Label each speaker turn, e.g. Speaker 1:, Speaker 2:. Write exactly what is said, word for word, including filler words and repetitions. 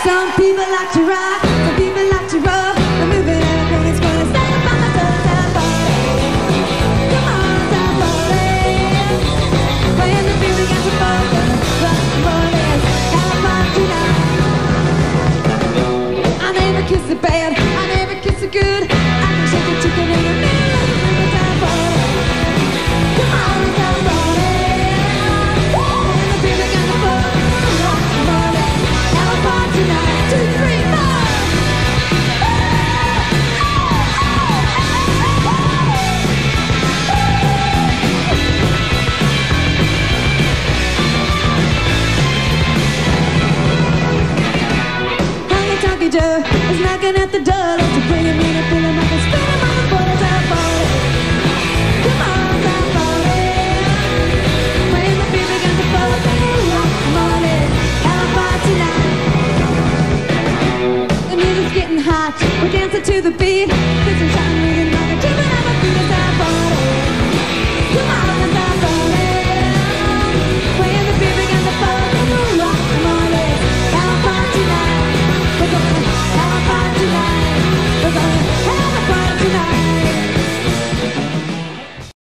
Speaker 1: Some people like to rock, some people like to roll. The moving everything is gonna set up on the downtown party. Come on, down party. When the feeling gets a focus, rock the morning, have fun tonight. I never kiss the bad, I never kiss the good. I can shake a chicken in the middle of the downtown party. Come on, down party. When the feeling gets a focus, rock the morning, have fun tonight. Two, three, four. Honky-tonky Joe is knocking at the door. Let's bring him in and fill him up and spin him on the border down party. Come on, down party. When the feeling got the focus, rock the morning, have a party tonight. The music's getting hot, we're dancing to the beat.